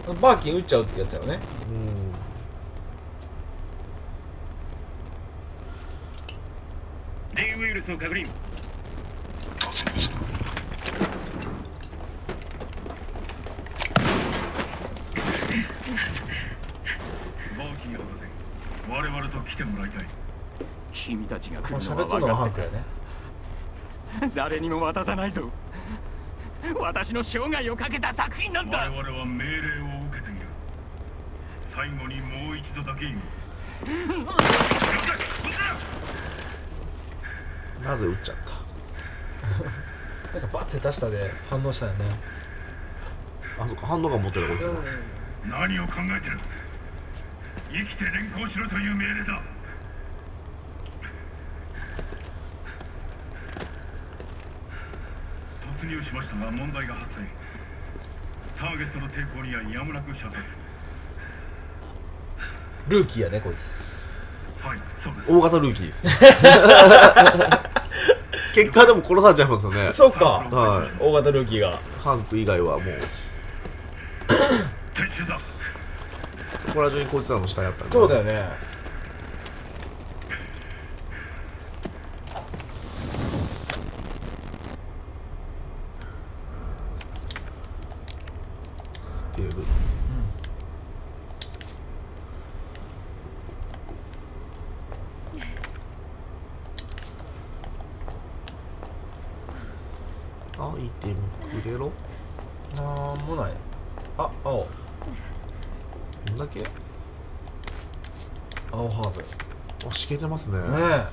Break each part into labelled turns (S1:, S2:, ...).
S1: バーキン撃っちゃうってやつやろね。
S2: D ウイルスの確認。バーキン博士、我々と来てもらいたい。君たちが来るの
S1: 喋っとるのが
S2: は分かって
S1: ハンクやね。
S2: 誰にも渡さないぞ。私の生涯をかけた作品なんだ。我々は命令を受けている。最後にもう一度だけ言う。
S3: なぜ撃っちゃった。
S1: なんかバッて出したで反応したよね。
S3: あ、そっか、反応が持ってるこいつが。
S2: 何を考えてる。生きて連行しろという命令だ。突入しましたが問題が発生。ターゲットの抵抗にはやむなく射殺。
S1: ルーキーやねこいつ。
S2: はい、そうです。
S3: 大型ルーキーですね。結果でも殺されちゃいますよね。
S1: そうか。
S3: は
S1: 大型ルーキーが。
S3: い。ハンク以外はもう
S2: 撤収だ。
S3: そこら中にこいつらの死体あったんで。
S1: そうだよね。
S3: 捨てる。アイテムくれろ。
S1: なんもない。あ、青。
S3: どんだけ。
S1: 青ハーブ。ね
S3: あ、しけてますね。
S1: え。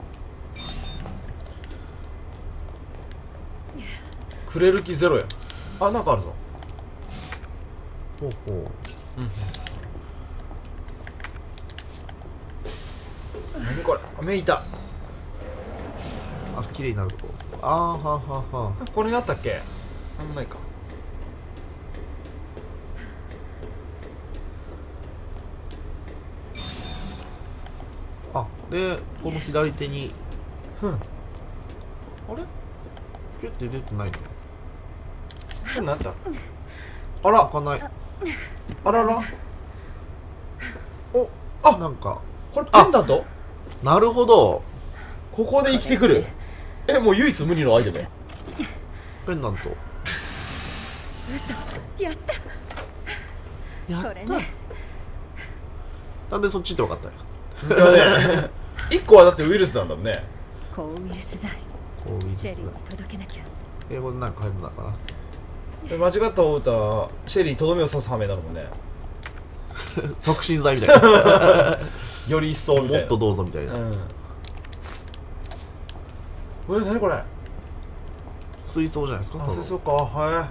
S1: くれる気ゼロや。あ、なんかあるぞ。
S3: ほうほう。
S1: 何これ。あ、目いた。
S3: あ、綺麗になるとこ。あーはーはーはー。
S1: これにあったっけ。なんもないか。
S3: あ、で、この左手に。
S1: ふん。
S3: あれピュって出てないの。
S1: これなんだ。あら、
S3: 開かない。
S1: あらら。お、あ、
S3: なんか。
S1: これペンダント。
S3: なるほど。
S1: ここで生きてくる。え、もう唯一無二のアイテム。
S3: ペンダント。
S4: 嘘、やった
S3: やった。
S4: これね。
S3: なんでそっちって分かったよ。
S1: いやね。1個はだってウイルスなんだもんね。
S4: 抗ウイルス剤
S3: こういいですね
S4: シェリーに。届けなきゃ。
S3: 英語でなんか入るのかな。
S1: で間違った方打ったらシェリーにとどめを刺す羽目になるもんね。
S3: 促進剤みたいな。
S1: より一層みたいな。
S3: もっとどうぞみたいな。
S1: うん。え、なにこれ。
S3: 水槽じゃないですか。
S1: あ、
S3: 多分
S1: そうか。はい。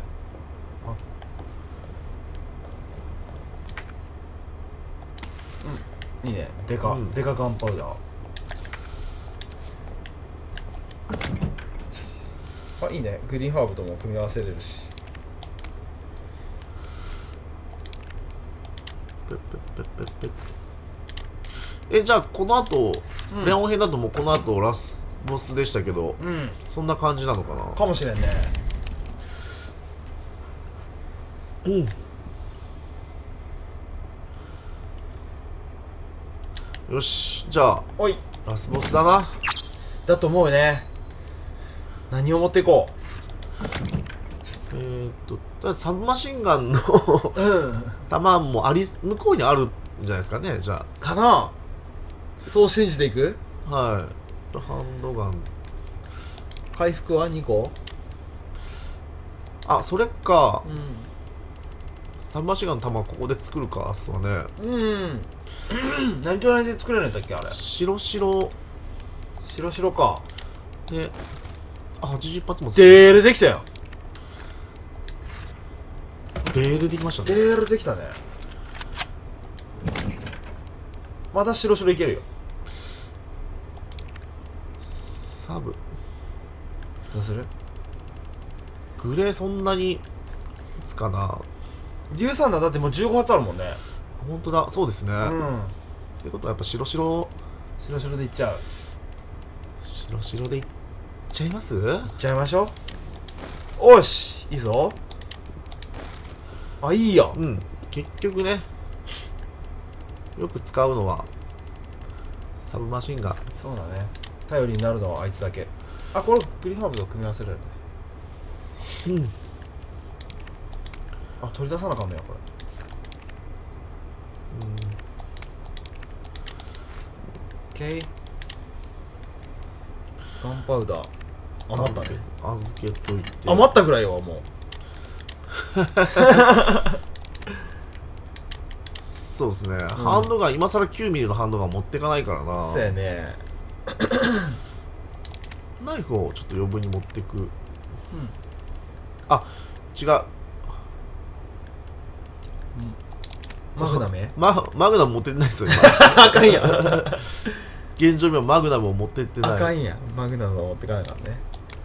S1: うん。いいね。デカ、
S3: うん
S1: デカガンパウダー。あ、いいね。グリーンハーブとも組み合わせれるし。
S3: ペッペッペッペッペッ。じゃあこの後、
S1: うん
S3: レオン編だともうこの後ラスボスでしたけど、
S1: うん。
S3: そんな感じなのかな。
S1: かもしれんね。
S3: うん。よし、じゃあ
S1: おい。
S3: ラスボスだな。
S1: だと思うね。何を持っていこ
S3: とりあえずサブマシンガンの
S1: う。うん。
S3: 弾もあり、向こうにあるんじゃないですかね。じゃ
S1: かな。そう信じていく。
S3: あ、はい。ハンドガン。
S1: 回復は2個。
S3: あ、それか。
S1: う
S3: サブマシンガンの弾ここで作るか、っすわね。
S1: ん。うん。何と何で作れるんだっけあれ。
S3: 白
S1: 白か。
S3: で、あ、80発も
S1: デールできたよ。
S3: デールできました
S1: デ
S3: ね。
S1: ールできたね。まだ白いけるよ。
S3: サブ。
S1: どうする。
S3: グレーそんなに打つかな。
S1: 硫酸弾だってもう15発あるもんね。
S3: 本当だ、そうですね。
S1: うん。
S3: ってことはやっぱ白
S1: でいっちゃう。
S3: でいっちゃいます。
S1: いっちゃいましょう。おし、いいぞ。あ、いいや。
S3: うん。 結局ね、よく使うのはサブマシンガン。
S1: そうだね。頼りになるのはあいつだけ。あ、これグリファーブと組み合わせられるね。あ、取り出さなあかんのやこれ。OK。ガンパウダー余ったね。
S3: 預けといて。
S1: 余ったぐらいはもう。
S3: そうですね、ハンドガン今更9ミリのハンドガン持ってかないからな。
S1: そうやね。
S3: ナイフをちょっと余分に持ってく。あ、違う。
S1: マグナム
S3: マグナム持ってってないですよ
S1: あかんやん。
S3: 現状にはマグナムを持ってってない。
S1: あかんやん。マグナムは持ってかなかったね。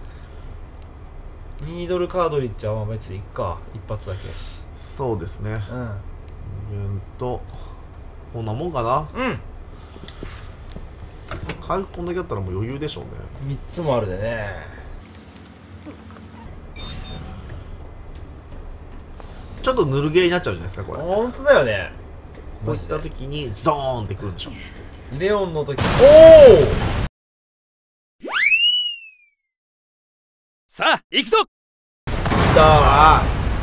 S1: ニードルカードリッジはまあ別にいっか。一発だけやし。
S3: そうですね。
S1: うん
S3: こんなもんかな。
S1: うん
S3: 回復こんだけあったらもう余裕でしょうね。
S1: 3つもあるでね。
S3: ちょっとぬるゲーになっちゃうじゃないですかこれ。
S1: ほんとだよね。
S3: こういった時にズドーンってくるんでしょ。
S1: レオンの時。
S2: さあ行くぞ。
S1: いた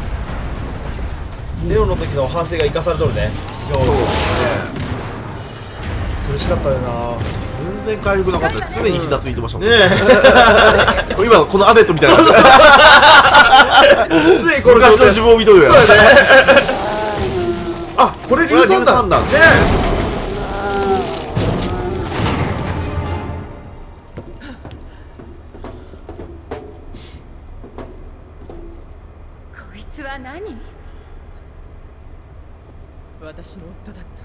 S1: レオンの時の反省が生かされとるね。
S3: そうですね。
S1: 苦しかったよな。
S3: 全然回復なかった。常に膝ついてましたもん
S1: ねえ。
S3: 今このアデットみたいな。
S1: ついこれ
S3: 昔の自分を見とるやん。
S1: そうやね。あ、これ硫酸弾だね。
S4: こいつは何？
S5: 私の夫だった。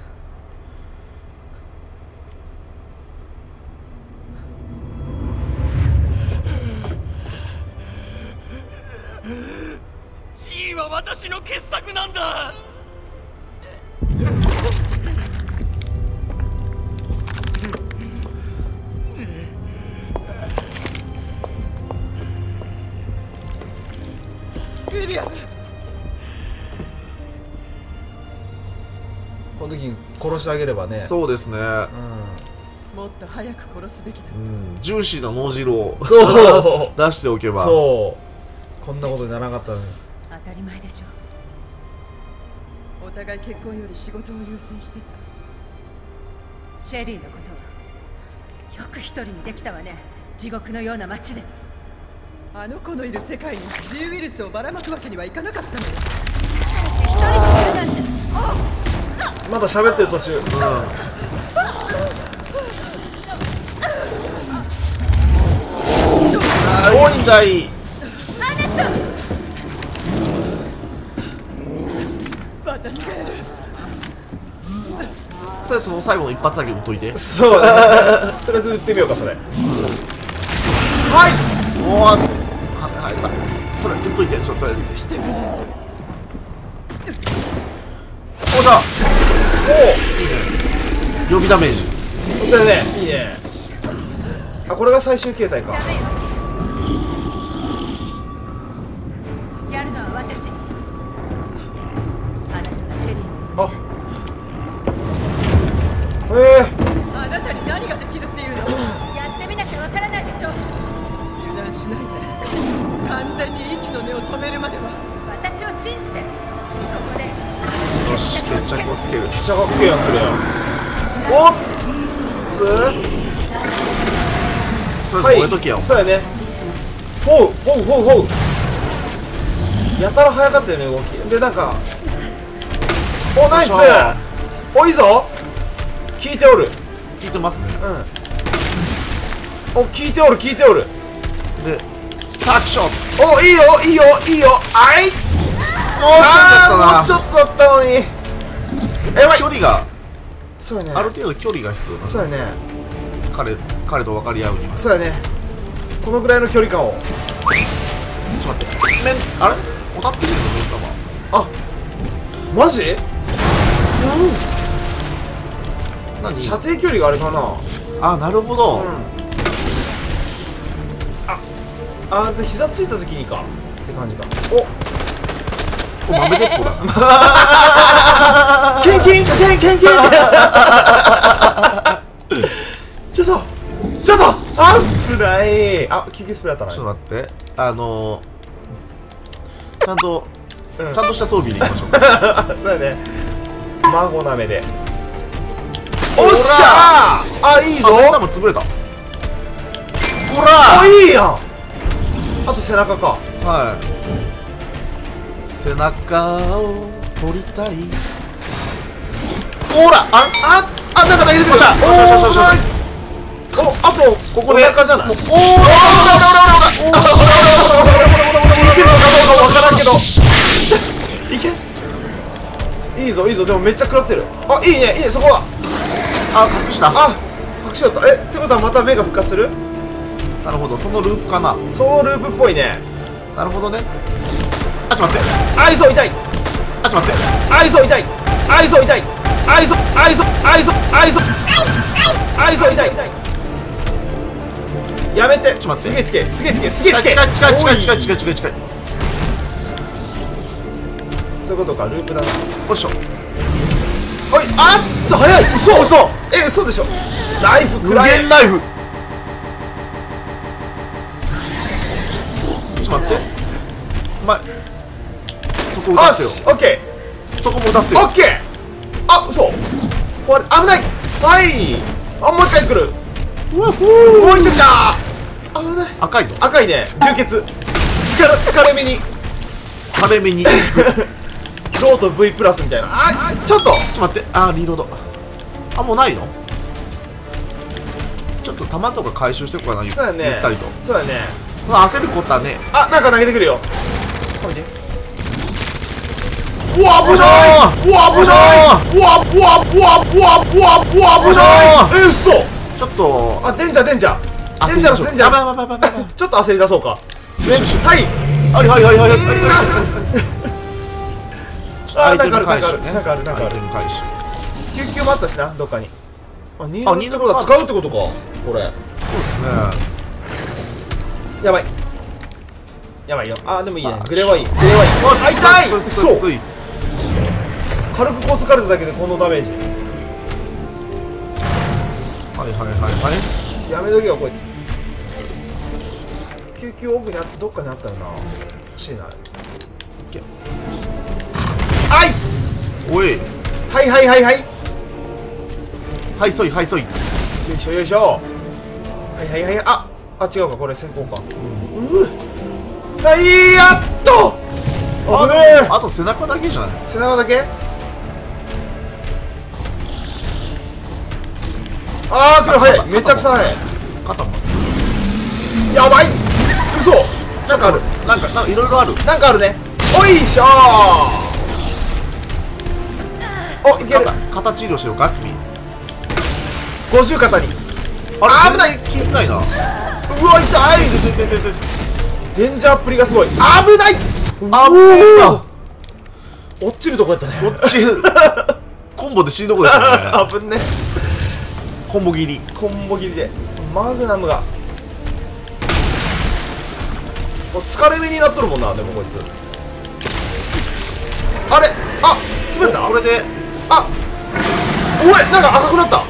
S2: G は私の傑作なんだ。
S5: ウィリアム。
S1: この時に殺してあげればね。
S3: そうですね。
S5: もっと早く殺すべきだ。
S3: ジューシーな脳汁を
S1: そう
S3: 出しておけば。
S1: そうこんなことにならなかったのに。
S4: 当たり前でしょ。
S5: お互い結婚より仕事を優先してた。
S4: シェリーのことはよく一人にできたわね。地獄のような街で。
S5: あの子のいる世界に G ウイルスをばらまくわけにはいかなかったのよ。
S4: 一人にするなんて。
S1: まだ喋ってる途中。
S3: 問題。
S5: 私がやる。
S3: とりあえずその最後の一発だけ打っといて。
S1: そうだね。とりあえず撃ってみようかそれ。はい
S3: おお、はいそれ打っといて。ちょっととりあえず
S5: してくれ。
S3: おじゃおおいいね。予備ダメージ。
S1: 本当だね。いいね。あ、これが最終形態か。
S4: ダメよ。やるのは私。あなたがシェリーを。
S1: あ
S5: あなたに何ができるっていうの？
S4: やってみなきゃわからないでしょ。
S5: 油断しないで。完全に息の根を止めるまでは。
S4: 私を信じて。ここで。
S3: よし、決着をつける。
S1: めっちゃかっけえやんこれ。おっつ
S3: とりあえず燃えときや。
S1: そうやね。ほうほうほうほう。やたら早かったよね動きで。なんかおナイス。おいいぞ。効いておる。
S3: 聞いてますね。
S1: お効いておる効いておる。
S3: でスタークショット。
S1: おいいよいいよいいよ。あいもうちょっとだったのに。やばい。
S3: 距離が
S1: そうやね。
S3: ある程度距離が必要なの。
S1: そうやね。
S3: 彼と分かり合うには。
S1: そうやね。このぐらいの距離感を。
S3: ちょっと待って。あれ当たってるよね、目ん玉。
S1: あマジ？
S3: 何？
S1: 射程距離があれかな。
S3: あ、なるほど。
S1: で膝ついた時にかって感じか。
S3: 構豆鉄砲だな。
S1: ケンケンケンケンケンちょっと危ない。あ、救急スプレーあったな。
S3: ちょっと待って、ちゃんとした装備でいきましょうか。
S1: そうやね。孫なめで。おっしゃー。あ、いいぞ。
S3: あ、も潰れた。ほら
S1: あ、いいやん。あと背中か。
S3: はい。背中を取りたい。ほら、
S1: なんか投げてくる。お、あと
S3: ここで
S1: お腹じゃない。おお、いけるのかどうかわからんけど。いけ。いいぞいいぞ。でもめっちゃ食らってる。あ、いいねいいね。そこは
S3: 隠した。
S1: 隠しよった。ってことはまた目が復活する。
S3: なるほど、そのループかな。
S1: そのループっぽいね。
S3: なるほどね。あ、ちょっと待って。
S1: 愛想痛い。
S3: あ、ちょっと待って。
S1: 愛想痛い。愛想痛い。愛想痛い。やめて。
S3: ちょっと待って。
S1: すげえつけ。
S3: 近い。
S1: そういうことか。ループだな。
S3: よいしょ。
S1: おい、早い。嘘でしょ。ナイフ
S3: 無
S1: 食らえ。
S3: 限ナイフ。ちょっと待って。お前そこ撃たせよ。
S1: オッケ
S3: そこも撃たせ
S1: ー。
S3: よ。
S1: オッケー。あ、嘘。これ危ない。はい。もう一回来る。もう一回来た。危ない。
S3: 赤いぞ。
S1: 赤いね。充血。疲れ目に。
S3: 壁目に。ち
S1: ローと V プラスみたいな。ちょっと
S3: ょっと待って。リーロード。もうないの？ちょっと弾とか回収しておこうかな。
S1: そうやね。
S3: ゆったりと。
S1: そうやね。
S3: 焦ることはね。
S1: なんか投げてくるよ。うわ、
S3: よいしょー。
S1: 嘘。
S3: ちょっと
S1: デンジャー
S3: やばい
S1: ちょっと焦り出そうか。
S3: よしよし。
S1: はい。
S3: アイテム回収ね。
S1: なんかある。
S3: アイテム回収。
S1: 救急もあったしな、どっかに。2の
S3: 二の
S1: ところだ。使うってことかこれ。
S3: そうですね。
S1: やばいよ。でもいいね。
S3: さあ
S1: グレはいい。痛い。そう。軽くこう疲れただけでこのダメージ。
S3: はい
S1: やめとけよこいつ。救急奥にどっかにあったよな。欲しいな。
S3: おい。はいそい。
S1: よいしょ。はい。違うか、これ先行か。やっと。危ねえ。
S3: あと背中だけじゃない？
S1: 背中だけ。来る。早い。めちゃくちゃ早い。
S3: 肩も。
S1: やばい。嘘。なんかある。
S3: なんかいろいろある。
S1: なんかあるね。おいしょー。いける。
S3: 肩治療しようか君。
S1: 50肩に。危ない。
S3: 効いてないな。
S1: うわ、痛い。デンジャーっぷりがすごい。危ない。落ちるとこやったね。
S3: コンボで死ぬとこでしたね。
S1: 危ね。
S3: コンボ切り
S1: でマグナムが疲れ目になっとるもんな。でもこいつ潰れた。
S3: これで
S1: おい、なんか赤くなった。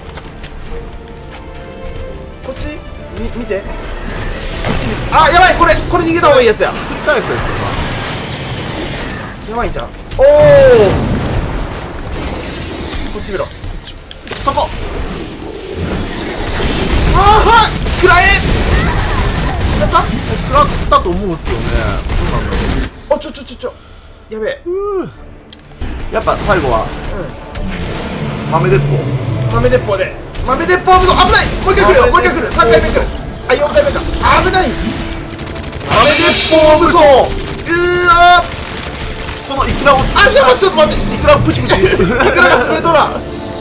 S1: こっち見て。やばい。これ逃げた方がいいやつや。
S3: 繰り返すやつだ
S1: やばいんちゃう。こっち見ろ。
S3: そこ。
S1: 食らえ。やった。
S3: 食らったと思うんですけどね。どうなんだろう。
S1: やべえ。
S3: やっぱ最後は豆鉄砲
S1: で豆鉄砲。危ない。もう一回来るよ。3回目来る。4回目か。危ない。豆鉄砲武装。
S3: このイクラを
S1: ちょっと待って。
S3: イクラをプチプチ
S1: いくらが潰れとら。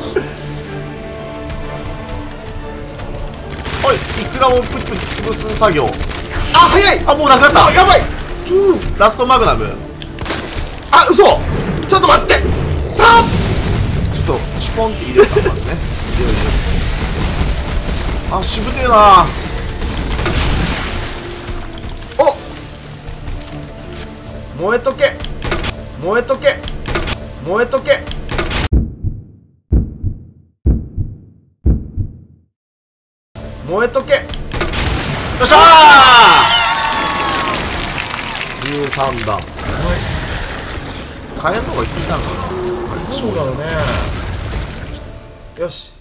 S3: おい、イクラをプチプチ潰す作業。
S1: 早い。
S3: もうなくなった。
S1: やばい。
S3: ラストマグナム。
S1: 嘘。ちょっと待って。
S3: ちょっとシュポンって入れたんですね。しぶてえな。
S1: 燃えとけ。 燃えとけ燃えとけ。燃えとけ。よ
S3: っしゃー13段。
S1: ナイス。
S3: 火炎の方が効いたんかな。
S1: そうだろうね。よし。